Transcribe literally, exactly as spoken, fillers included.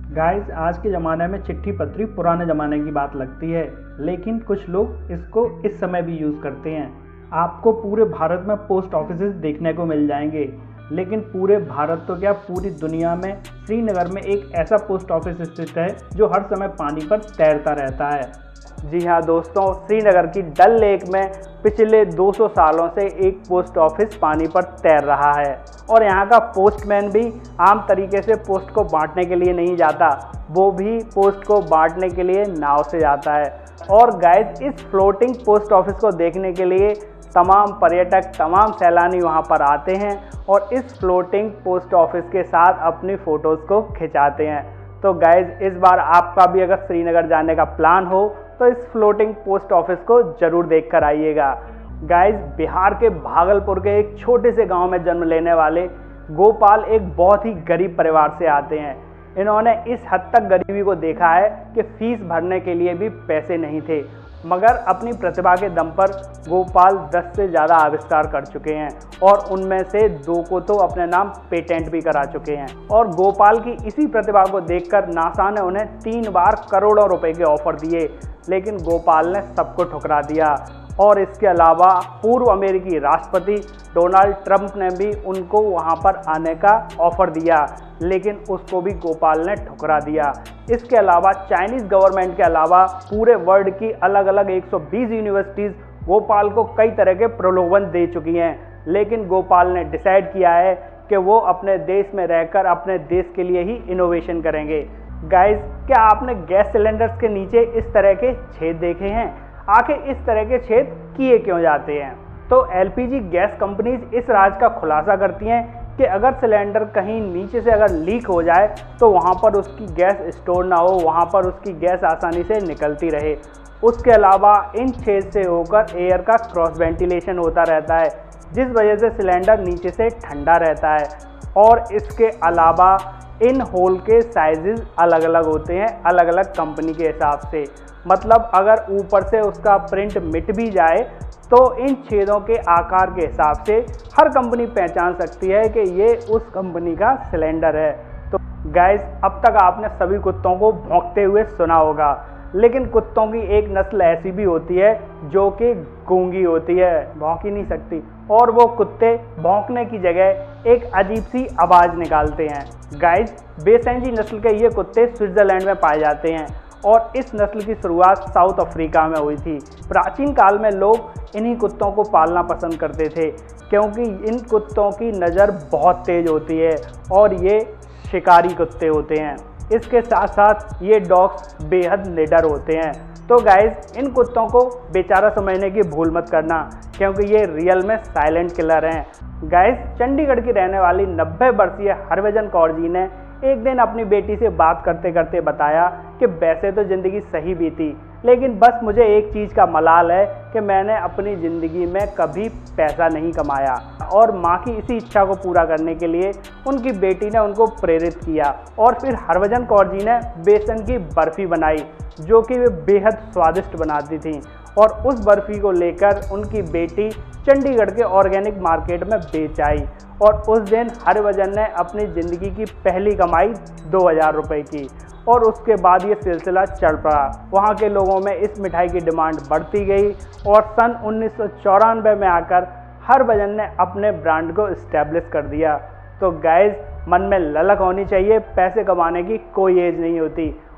Guys, आज के ज़माने में चिट्ठी पत्री पुराने ज़माने की बात लगती है, लेकिन कुछ लोग इसको इस समय भी यूज़ करते हैं। आपको पूरे भारत में पोस्ट ऑफिसेज देखने को मिल जाएंगे, लेकिन पूरे भारत तो क्या पूरी दुनिया में श्रीनगर में एक ऐसा पोस्ट ऑफिस स्थित है जो हर समय पानी पर तैरता रहता है। जी हाँ दोस्तों, श्रीनगर की डल लेक में पिछले दो सौ सालों से एक पोस्ट ऑफिस पानी पर तैर रहा है और यहाँ का पोस्टमैन भी आम तरीके से पोस्ट को बांटने के लिए नहीं जाता, वो भी पोस्ट को बांटने के लिए नाव से जाता है। और गाइस, इस फ्लोटिंग पोस्ट ऑफिस को देखने के लिए तमाम पर्यटक, तमाम सैलानी वहाँ पर आते हैं और इस फ्लोटिंग पोस्ट ऑफिस के साथ अपनी फ़ोटोज़ को खिंचाते हैं। तो गाइस, इस बार आपका भी अगर श्रीनगर जाने का प्लान हो तो इस फ्लोटिंग पोस्ट ऑफिस को ज़रूर देख कर आइएगा। गाइस, बिहार के भागलपुर के एक छोटे से गांव में जन्म लेने वाले गोपाल एक बहुत ही गरीब परिवार से आते हैं। इन्होंने इस हद तक गरीबी को देखा है कि फीस भरने के लिए भी पैसे नहीं थे, मगर अपनी प्रतिभा के दम पर गोपाल दस से ज़्यादा आविष्कार कर चुके हैं और उनमें से दो को तो अपने नाम पेटेंट भी करा चुके हैं। और गोपाल की इसी प्रतिभा को देखकर नासा ने उन्हें तीन बार करोड़ों रुपए के ऑफर दिए, लेकिन गोपाल ने सबको ठुकरा दिया। और इसके अलावा पूर्व अमेरिकी राष्ट्रपति डोनाल्ड ट्रंप ने भी उनको वहां पर आने का ऑफ़र दिया, लेकिन उसको भी गोपाल ने ठुकरा दिया। इसके अलावा चाइनीज़ गवर्नमेंट के अलावा पूरे वर्ल्ड की अलग अलग एक सौ बीस यूनिवर्सिटीज़ गोपाल को कई तरह के प्रलोभन दे चुकी हैं, लेकिन गोपाल ने डिसाइड किया है कि वो अपने देश में रहकर अपने देश के लिए ही इनोवेशन करेंगे। गाइस, क्या आपने गैस सिलेंडर्स के नीचे इस तरह के छेद देखे हैं? आखिर इस तरह के छेद किए क्यों जाते हैं? तो एलपीजी गैस कंपनीज इस राज का खुलासा करती हैं कि अगर सिलेंडर कहीं नीचे से अगर लीक हो जाए तो वहाँ पर उसकी गैस स्टोर ना हो, वहाँ पर उसकी गैस आसानी से निकलती रहे। उसके अलावा इन छेद से होकर एयर का क्रॉस वेंटिलेशन होता रहता है, जिस वजह से सिलेंडर नीचे से ठंडा रहता है। और इसके अलावा इन होल के साइजेस अलग अलग होते हैं, अलग अलग कंपनी के हिसाब से। मतलब अगर ऊपर से उसका प्रिंट मिट भी जाए तो इन छेदों के आकार के हिसाब से हर कंपनी पहचान सकती है कि ये उस कंपनी का सिलेंडर है। तो गाइस, अब तक आपने सभी कुत्तों को भौंकते हुए सुना होगा, लेकिन कुत्तों की एक नस्ल ऐसी भी होती है जो कि गूंगी होती है, भौंक ही नहीं सकती, और वो कुत्ते भौंकने की जगह एक अजीब सी आवाज़ निकालते हैं। गाइस, बेसेंजी नस्ल के ये कुत्ते स्विट्ज़रलैंड में पाए जाते हैं और इस नस्ल की शुरुआत साउथ अफ्रीका में हुई थी। प्राचीन काल में लोग इन्हीं कुत्तों को पालना पसंद करते थे, क्योंकि इन कुत्तों की नज़र बहुत तेज़ होती है और ये शिकारी कुत्ते होते हैं। इसके साथ साथ ये डॉग्स बेहद निडर होते हैं। तो गाइस, इन कुत्तों को बेचारा समझने की भूल मत करना, क्योंकि ये रियल में साइलेंट किलर हैं। गाइस, चंडीगढ़ की रहने वाली नब्बे वर्षीय हरभजन कौर जी ने एक दिन अपनी बेटी से बात करते करते बताया कि वैसे तो ज़िंदगी सही बीती, लेकिन बस मुझे एक चीज़ का मलाल है कि मैंने अपनी ज़िंदगी में कभी पैसा नहीं कमाया। और माँ की इसी इच्छा को पूरा करने के लिए उनकी बेटी ने उनको प्रेरित किया और फिर हरभजन कौर जी ने बेसन की बर्फ़ी बनाई, जो कि वे बेहद स्वादिष्ट बनाती थी। और उस बर्फ़ी को लेकर उनकी बेटी चंडीगढ़ के ऑर्गेनिक मार्केट में बेच आई और उस दिन हरभजन ने अपनी ज़िंदगी की पहली कमाई दो हज़ार रुपये की। और उसके बाद ये सिलसिला चल पड़ा। वहाँ के लोगों में इस मिठाई की डिमांड बढ़ती गई और सन उन्नीस सौ चौरानवे में आकर हरभजन ने अपने ब्रांड को इस्टेब्लिश कर दिया। तो गाइस, मन में ललक होनी चाहिए, पैसे कमाने की कोई एज नहीं होती।